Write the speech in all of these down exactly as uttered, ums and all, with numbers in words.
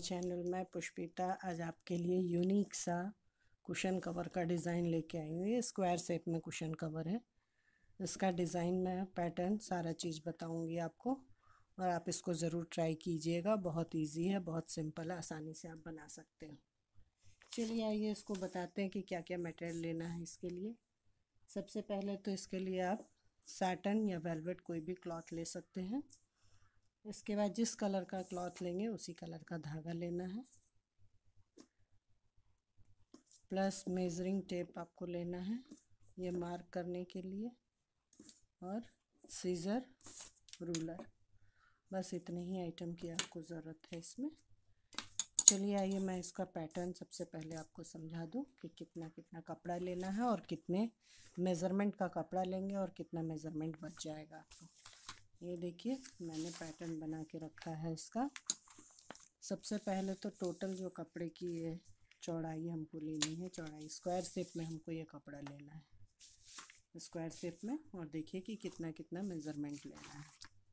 Channel. मैं पुष्पिता आज आपके लिए यूनिक सा कुशन कवर का डिज़ाइन लेके आई हूँ। ये स्क्वायर शेप में कुशन कवर है। इसका डिज़ाइन मैं पैटर्न सारा चीज़ बताऊँगी आपको और आप इसको ज़रूर ट्राई कीजिएगा। बहुत इजी है, बहुत सिंपल है, आसानी से आप बना सकते हो। चलिए आइए इसको बताते हैं कि क्या क्या मटेरियल लेना है इसके लिए। सबसे पहले तो इसके लिए आप सैटन या वेलवेट कोई भी क्लॉथ ले सकते हैं। इसके बाद जिस कलर का क्लॉथ लेंगे उसी कलर का धागा लेना है, प्लस मेजरिंग टेप आपको लेना है ये मार्क करने के लिए, और सीज़र, रूलर। बस इतने ही आइटम की आपको ज़रूरत है इसमें। चलिए आइए मैं इसका पैटर्न सबसे पहले आपको समझा दूं कि कितना कितना कपड़ा लेना है और कितने मेज़रमेंट का कपड़ा लेंगे और कितना मेज़रमेंट बच जाएगा आपको। ये देखिए मैंने पैटर्न बना के रखा है इसका। सबसे पहले तो टोटल जो कपड़े की ये चौड़ाई हमको लेनी है, चौड़ाई स्क्वायर शेप में हमको ये कपड़ा लेना है स्क्वायर शेप में, और देखिए कि कितना कितना मेज़रमेंट लेना है।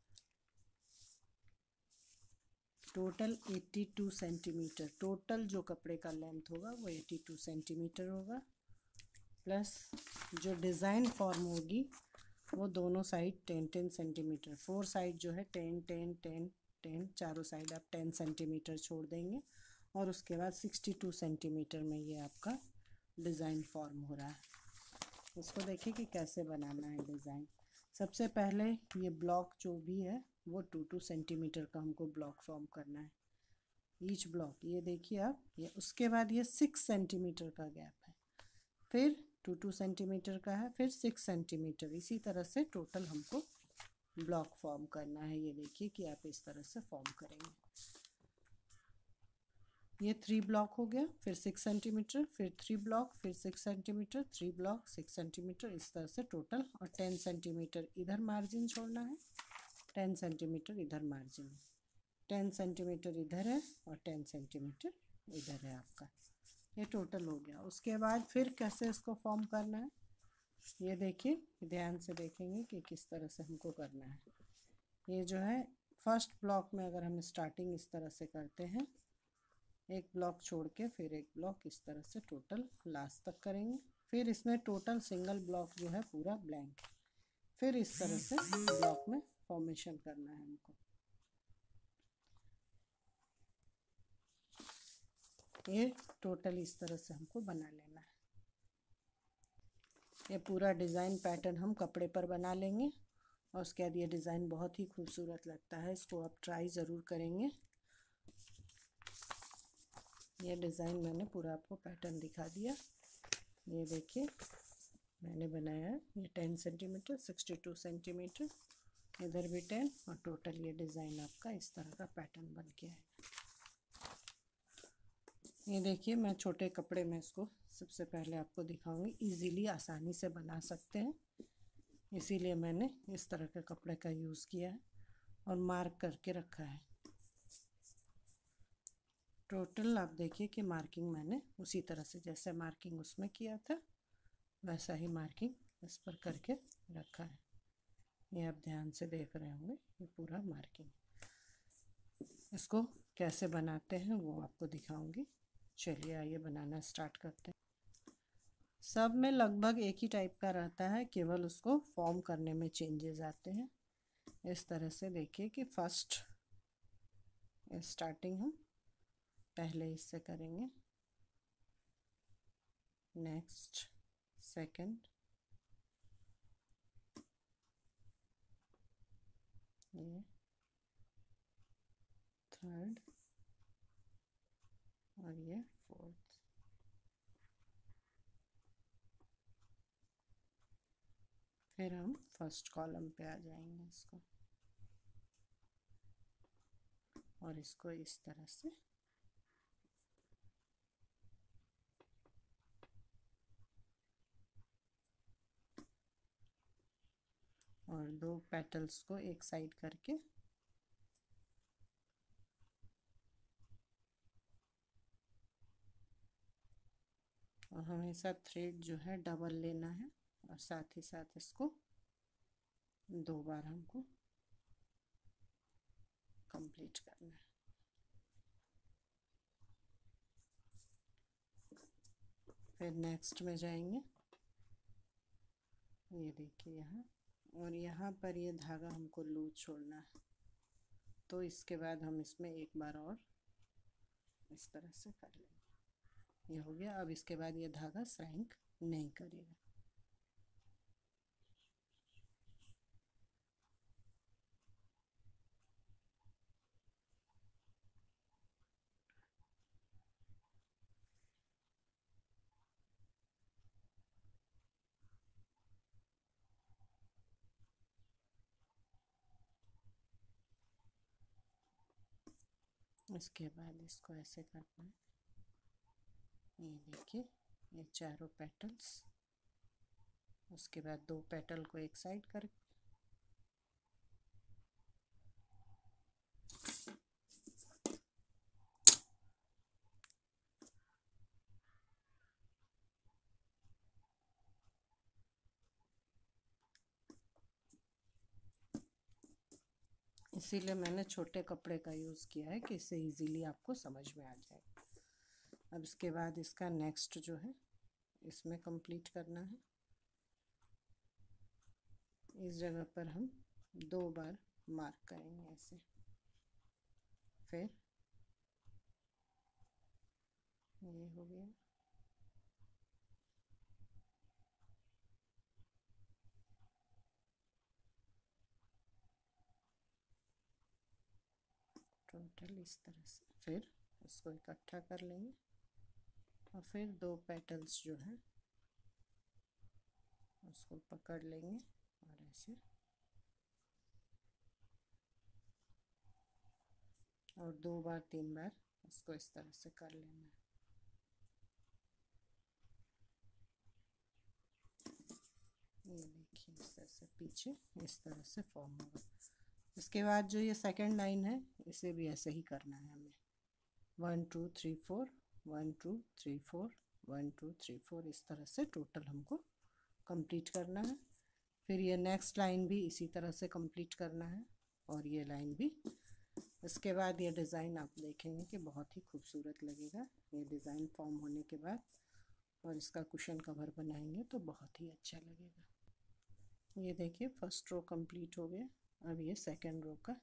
टोटल बयासी सेंटीमीटर टोटल जो कपड़े का लेंथ होगा वो बयासी सेंटीमीटर होगा, प्लस जो डिज़ाइन फॉर्म होगी वो दोनों side ten ten centimetre, four side जो है टेन टेन टेन टेन, चारों साइड आप टेन सेंटीमीटर छोड़ देंगे, और उसके बाद सिक्सटी टू सेंटीमीटर में ये आपका डिज़ाइन फॉर्म हो रहा है। इसको देखिए कि कैसे बनाना है डिज़ाइन। सबसे पहले ये ब्लॉक जो भी है वो टू टू सेंटीमीटर का हमको ब्लॉक फॉर्म करना है, ईच ब्लॉक। ये देखिए आप, ये उसके बाद ये सिक्स सेंटीमीटर का गैप है, फिर टू टू सेंटीमीटर का है, फिर सिक्स सेंटीमीटर। इसी तरह से टोटल हमको ब्लॉक फॉर्म करना है। ये देखिए कि आप इस तरह से फॉर्म करेंगे। ये थ्री ब्लॉक हो गया, फिर सिक्स सेंटीमीटर, फिर थ्री ब्लॉक, फिर six centimetre, three block, six centimetre, इस तरह से टोटल। और टेन सेंटीमीटर इधर मार्जिन छोड़ना है, टेन सेंटीमीटर इधर मार्जिन, टेन सेंटीमीटर इधर है और टेन सेंटीमीटर इधर है आपका। ये टोटल हो गया। उसके बाद फिर कैसे इसको फॉर्म करना है ये देखिए, ध्यान से देखेंगे कि किस तरह से हमको करना है। ये जो है फर्स्ट ब्लॉक में अगर हम स्टार्टिंग इस तरह से करते हैं, एक ब्लॉक छोड़ के फिर एक ब्लॉक, इस तरह से टोटल लास्ट तक करेंगे। फिर इसमें टोटल सिंगल ब्लॉक जो है पूरा ब्लैंक, फिर इस तरह से ब्लॉक में फॉर्मेशन करना है हमको। ये टोटल इस तरह से हमको बना लेना है। ये पूरा डिज़ाइन पैटर्न हम कपड़े पर बना लेंगे, और उसके बाद ये डिज़ाइन बहुत ही खूबसूरत लगता है। इसको आप ट्राई ज़रूर करेंगे। ये डिज़ाइन मैंने पूरा आपको पैटर्न दिखा दिया। ये देखिए मैंने बनाया है ये ten centimetre, sixty two centimetre, इधर भी टेन, और टोटल ये डिज़ाइन आपका इस तरह का पैटर्न बन के आएगा। ये देखिए मैं छोटे कपड़े में इसको सबसे पहले आपको दिखाऊंगी। इजीली आसानी से बना सकते हैं, इसीलिए मैंने इस तरह के कपड़े का यूज़ किया है और मार्क करके रखा है। टोटल आप देखिए कि मार्किंग मैंने उसी तरह से जैसे मार्किंग उसमें किया था वैसा ही मार्किंग इस पर करके रखा है। ये आप ध्यान से देख रहे होंगे, ये पूरा मार्किंग। इसको कैसे बनाते हैं वो आपको दिखाऊंगी। चलिए आइए बनाना स्टार्ट करते हैं। सब में लगभग एक ही टाइप का रहता है, केवल उसको फॉर्म करने में चेंजेस आते हैं। इस तरह से देखिए कि फर्स्ट स्टार्टिंग हम पहले इससे करेंगे, नेक्स्ट सेकंड, ये थर्ड, और ये फोर्थ। फिर हम फर्स्ट कॉलम पे आ जाएंगे इसको, और इसको इस तरह से और दो पेटल्स को एक साइड करके और हमेशा थ्रेड जो है डबल लेना है, और साथ ही साथ इसको दो बार हमको कंप्लीट करना है। फिर नेक्स्ट में जाएंगे, ये देखिए यहाँ, और यहाँ पर ये धागा हमको लूज छोड़ना है, तो इसके बाद हम इसमें एक बार और इस तरह से कर लेंगे। ये हो गया। अब इसके बाद ये धागा श्रैंक नहीं करेगा। इसके बाद इसको ऐसे करना है, ये देखिए ये चारों पेटल्स, उसके बाद दो पेटल को एक साइड कर, इसीलिए मैंने छोटे कपड़े का यूज़ किया है कि इससे इजीली आपको समझ में आ जाए। अब इसके बाद इसका नेक्स्ट जो है इसमें कंप्लीट करना है। इस जगह पर हम दो बार मार्क करेंगे ऐसे, फिर ये हो गया, टोटल इस तरह से। फिर इसको इकट्ठा कर लेंगे और फिर दो पेटल्स जो हैं उसको पकड़ लेंगे और ऐसे, और दो बार तीन बार इसको इस तरह से कर लेना है। ये देखिए इस तरह से पीछे इस तरह से फॉर्म होगा। इसके बाद जो ये सेकंड लाइन है इसे भी ऐसे ही करना है हमें, one two three four, one two three four, one two three four, इस तरह से टोटल हमको कंप्लीट करना है। फिर ये नेक्स्ट लाइन भी इसी तरह से कंप्लीट करना है, और ये लाइन भी। इसके बाद ये डिज़ाइन आप देखेंगे कि बहुत ही खूबसूरत लगेगा ये डिज़ाइन फॉर्म होने के बाद, और इसका कुशन कवर बनाएंगे तो बहुत ही अच्छा लगेगा। ये देखिए फर्स्ट रो कंप्लीट हो गया। अब ये सेकंड रो का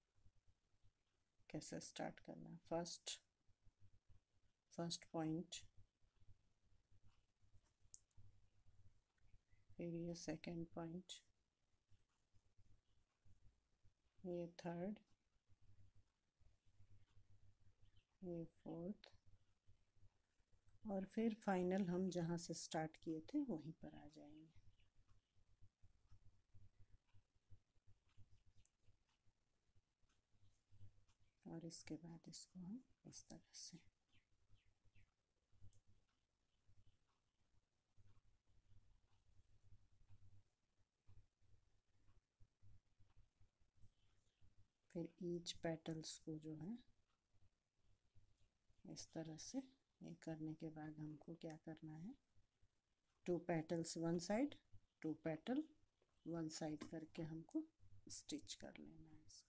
कैसे स्टार्ट करना है। फर्स्ट फर्स्ट पॉइंट, फिर ये सेकंड पॉइंट, ये थर्ड, ये फोर्थ, और फिर फाइनल हम जहाँ से स्टार्ट किए थे वहीं पर आ जाएंगे। और इसके बाद इसको हम इस तरह से, फिर ईच पेटल्स को जो है इस तरह से, ये करने के बाद हमको क्या करना है, two petals one side, two petal one side करके हमको स्टिच कर लेना है इसको।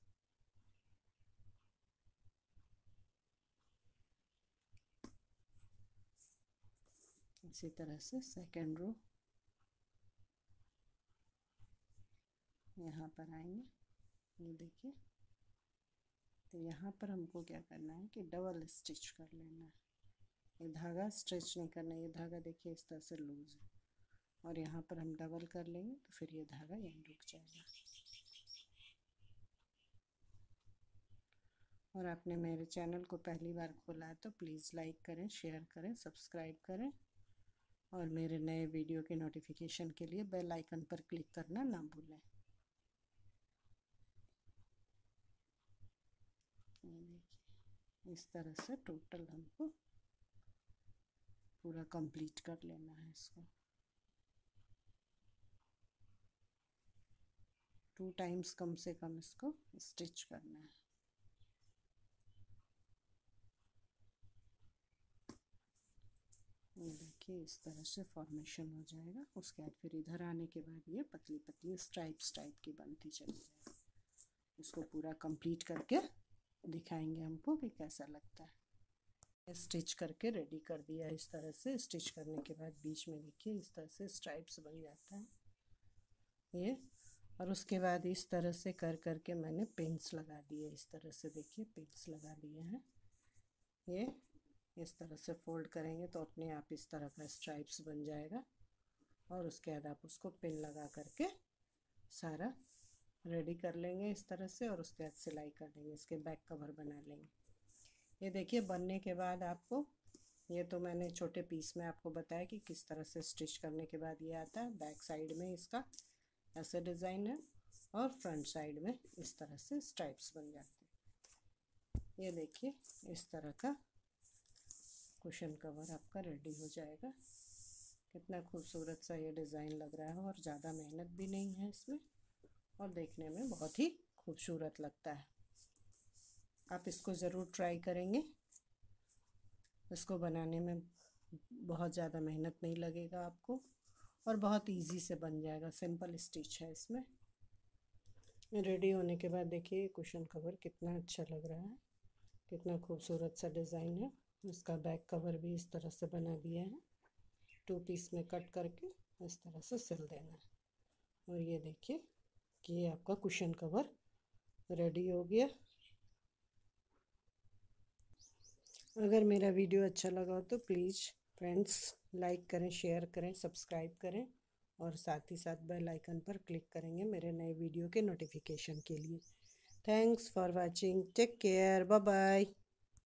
इसी तरह से सेकेंड रो यहाँ पर आएंगे, ये देखिए, तो यहाँ पर हमको क्या करना है कि डबल स्टिच कर लेना है। ये धागा स्ट्रेच नहीं करना है, ये धागा देखिए इस तरह से लूज है, और यहाँ पर हम डबल कर लेंगे तो फिर ये धागा यहीं रुक जाएगा। और आपने मेरे चैनल को पहली बार खोला है तो प्लीज़ लाइक करें, शेयर करें, सब्सक्राइब करें, और मेरे नए वीडियो के नोटिफिकेशन के लिए बेल आइकन पर क्लिक करना ना भूलें। देखिए इस तरह से टोटल हमको पूरा कंप्लीट कर लेना है इसको। टू टाइम्स कम से कम इसको स्टिच करना है। ये देखिए इस तरह से फॉर्मेशन हो जाएगा। उसके बाद फिर इधर आने के बाद ये पतली पतली स्ट्राइप्स टाइप की बनती चली जाएगी। इसको पूरा कंप्लीट करके दिखाएंगे हमको कि कैसा लगता है। स्टिच करके रेडी कर दिया इस तरह से। स्टिच करने के बाद बीच में देखिए इस तरह से स्ट्राइप्स बन जाता है ये। और उसके बाद इस तरह से कर करके मैंने पिन्स लगा दिए इस तरह से, देखिए पिन्स लगा दिए हैं। ये इस तरह से फोल्ड करेंगे तो अपने आप इस तरह का स्ट्राइप्स बन जाएगा। और उसके बाद आप उसको पिन लगा करके सारा रेडी कर लेंगे इस तरह से। और उसके बाद सिलाई कर देंगे, इसके बैक कवर बना लेंगे। ये देखिए बनने के बाद आपको, ये तो मैंने छोटे पीस में आपको बताया कि किस तरह से स्टिच करने के बाद ये आता है। बैक साइड में इसका ऐसे डिज़ाइन है और फ्रंट साइड में इस तरह से स्ट्राइप्स बन जाते हैं। ये देखिए इस तरह का कुशन कवर आपका रेडी हो जाएगा। कितना खूबसूरत सा ये डिज़ाइन लग रहा है और ज़्यादा मेहनत भी नहीं है इसमें और देखने में बहुत ही खूबसूरत लगता है। आप इसको ज़रूर ट्राई करेंगे। इसको बनाने में बहुत ज़्यादा मेहनत नहीं लगेगा आपको और बहुत इजी से बन जाएगा। सिंपल स्टिच है इसमें। रेडी होने के बाद देखिए कुशन कवर कितना अच्छा लग रहा है, कितना खूबसूरत सा डिज़ाइन है। इसका बैक कवर भी इस तरह से बना दिया है, टू पीस में कट करके इस तरह से सिल देना है। और ये देखिए कि ये आपका कुशन कवर रेडी हो गया। अगर मेरा वीडियो अच्छा लगा हो तो प्लीज़ फ्रेंड्स लाइक करें, शेयर करें, सब्सक्राइब करें और साथ ही साथ बेल आइकन पर क्लिक करेंगे मेरे नए वीडियो के नोटिफिकेशन के लिए। Thanks for watching, take care, bye bye.